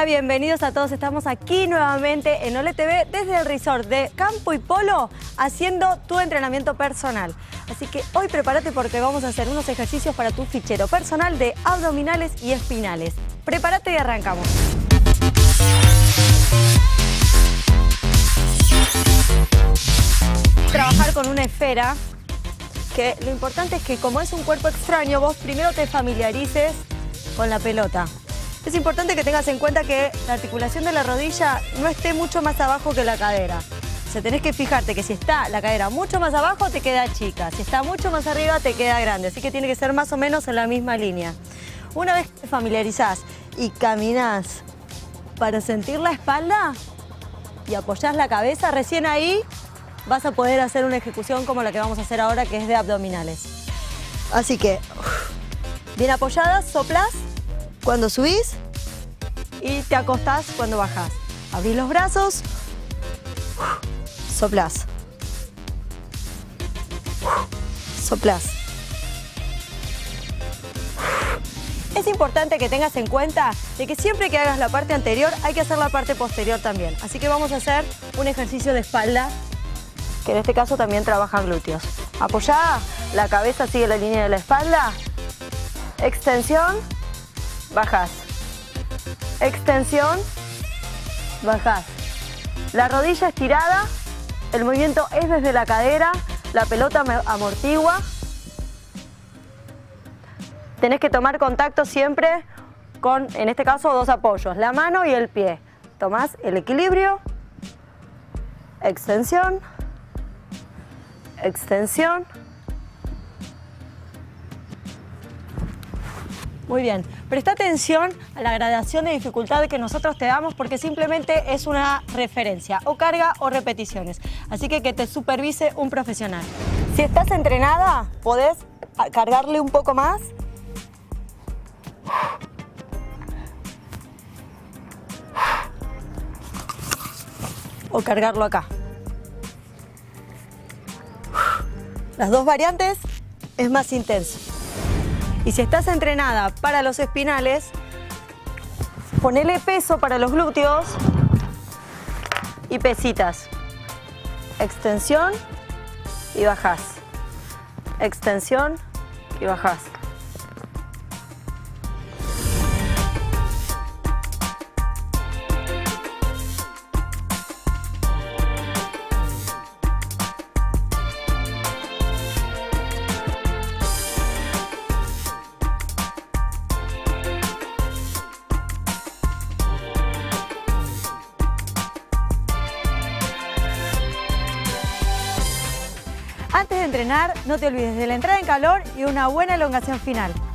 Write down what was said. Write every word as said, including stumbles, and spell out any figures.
Hola, bienvenidos a todos. Estamos aquí nuevamente en Olé T V desde el resort de Campo y Polo haciendo tu entrenamiento personal. Así que hoy prepárate porque vamos a hacer unos ejercicios para tu fichero personal de abdominales y espinales. Prepárate y arrancamos. Trabajar con una esfera, que lo importante es que como es un cuerpo extraño, vos primero te familiarices con la pelota. Es importante que tengas en cuenta que la articulación de la rodilla no esté mucho más abajo que la cadera. O sea, tenés que fijarte que si está la cadera mucho más abajo, te queda chica. Si está mucho más arriba, te queda grande. Así que tiene que ser más o menos en la misma línea. Una vez que te familiarizás y caminás para sentir la espalda y apoyás la cabeza, recién ahí vas a poder hacer una ejecución como la que vamos a hacer ahora, que es de abdominales. Así que, bien apoyadas, soplás cuando subís y te acostás cuando bajás. Abrís los brazos, soplás, soplás. Es importante que tengas en cuenta de que siempre que hagas la parte anterior hay que hacer la parte posterior también. Así que vamos a hacer un ejercicio de espalda, que en este caso también trabaja glúteos. Apoyada, la cabeza sigue la línea de la espalda, extensión, bajás, extensión, bajás. La rodilla estirada, el movimiento es desde la cadera, la pelota amortigua. Tenés que tomar contacto siempre con, en este caso, dos apoyos, la mano y el pie. Tomás el equilibrio, extensión, extensión. Muy bien, presta atención a la gradación de dificultad que nosotros te damos porque simplemente es una referencia, o carga o repeticiones. Así que que te supervise un profesional. Si estás entrenada, podés cargarle un poco más. O cargarlo acá. Las dos variantes es más intenso. Y si estás entrenada para los espinales, ponele peso para los glúteos y pesitas. Extensión y bajás. Extensión y bajás. Antes de entrenar, no te olvides de la entrada en calor y una buena elongación final.